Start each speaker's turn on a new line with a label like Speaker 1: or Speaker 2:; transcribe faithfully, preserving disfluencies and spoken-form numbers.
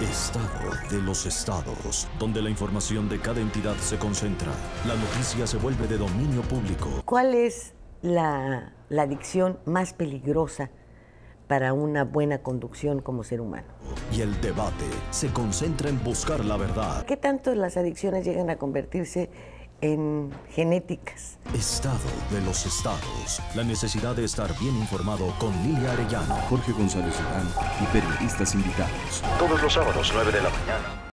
Speaker 1: Estado de los estados, donde la información de cada entidad se concentra. La noticia se vuelve de dominio público.
Speaker 2: ¿Cuál es la, la adicción más peligrosa para una buena conducción como ser humano?
Speaker 1: Y el debate se concentra en buscar la verdad.
Speaker 2: ¿Qué tanto las adicciones llegan a convertirse en genéticas?
Speaker 1: Estado de los estados. La necesidad de estar bien informado con Lilia Arellano,
Speaker 3: Jorge González Durán y periodistas invitados.
Speaker 1: todos los sábados nueve de la mañana.